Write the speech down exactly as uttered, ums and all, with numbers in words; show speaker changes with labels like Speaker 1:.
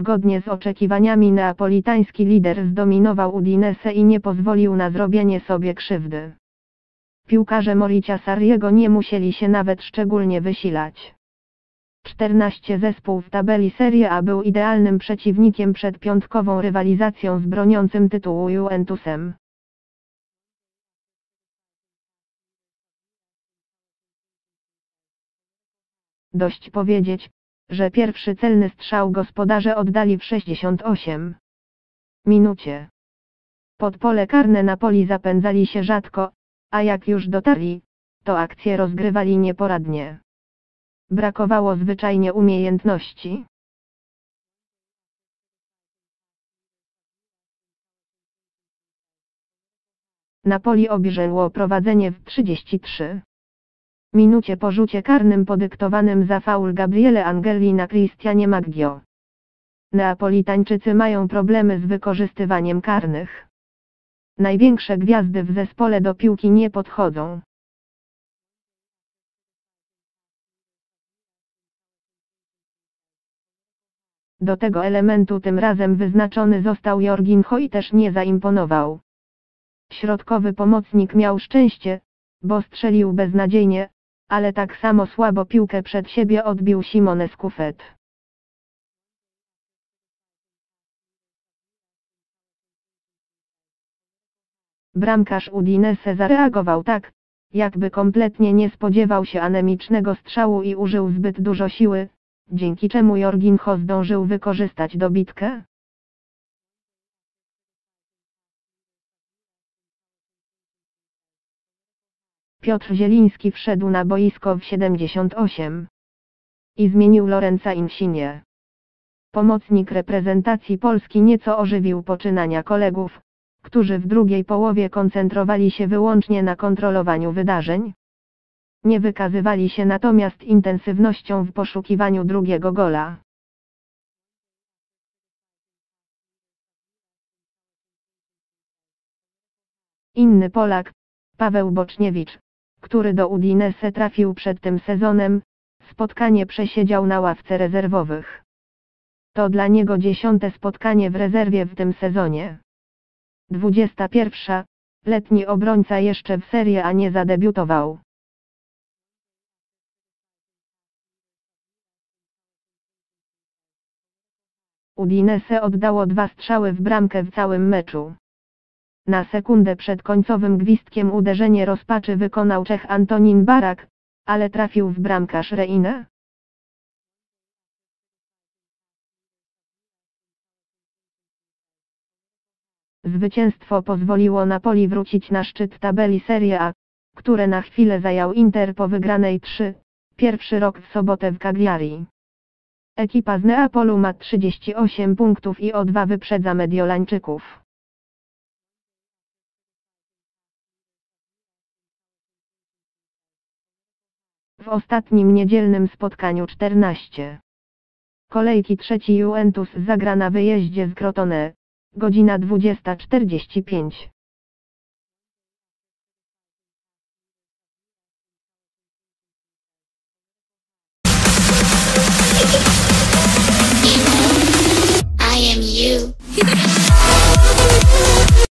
Speaker 1: Zgodnie z oczekiwaniami neapolitański lider zdominował Udinese i nie pozwolił na zrobienie sobie krzywdy. Piłkarze Mauricia Sarriego nie musieli się nawet szczególnie wysilać. czternaście Zespół w tabeli Serie A był idealnym przeciwnikiem przed piątkową rywalizacją z broniącym tytułu Juventusem. Dość powiedzieć, że pierwszy celny strzał gospodarze oddali w sześćdziesiątej ósmej minucie. Pod pole karne Napoli zapędzali się rzadko, a jak już dotarli, to akcje rozgrywali nieporadnie. Brakowało zwyczajnie umiejętności. Napoli obejrzało prowadzenie w trzydziestej trzeciej minucie po rzucie karnym podyktowanym za faul Gabriele Angeli na Cristianie Maggio. Neapolitańczycy mają problemy z wykorzystywaniem karnych. Największe gwiazdy w zespole do piłki nie podchodzą. Do tego elementu tym razem wyznaczony został Jorginho i też nie zaimponował. Środkowy pomocnik miał szczęście, bo strzelił beznadziejnie, ale tak samo słabo piłkę przed siebie odbił Simone Scuffet. Bramkarz Udinese zareagował tak, jakby kompletnie nie spodziewał się anemicznego strzału i użył zbyt dużo siły, dzięki czemu Jorginho zdążył wykorzystać dobitkę. Piotr Zieliński wszedł na boisko w siedemdziesiątej ósmej i zmienił Lorenza Insigne. Pomocnik reprezentacji Polski nieco ożywił poczynania kolegów, którzy w drugiej połowie koncentrowali się wyłącznie na kontrolowaniu wydarzeń. Nie wykazywali się natomiast intensywnością w poszukiwaniu drugiego gola. Inny Polak, Paweł Boczniewicz, który do Udinese trafił przed tym sezonem, spotkanie przesiedział na ławce rezerwowych. To dla niego dziesiąte spotkanie w rezerwie w tym sezonie. dwudziesta pierwsza letni obrońca jeszcze w Serie A nie zadebiutował. Udinese oddało dwa strzały w bramkę w całym meczu. Na sekundę przed końcowym gwizdkiem uderzenie rozpaczy wykonał Czech Antonin Barak, ale trafił w bramkarz Reinę. Zwycięstwo pozwoliło Napoli wrócić na szczyt tabeli Serie A, które na chwilę zajął Inter po wygranej trzy jeden rok w sobotę w Cagliari. Ekipa z Neapolu ma trzydzieści osiem punktów i o dwa wyprzedza Mediolańczyków. W ostatnim niedzielnym spotkaniu czternaście kolejki trzeci Juventus zagra na wyjeździe z Crotone, godzina dwudziesta czterdzieści pięć.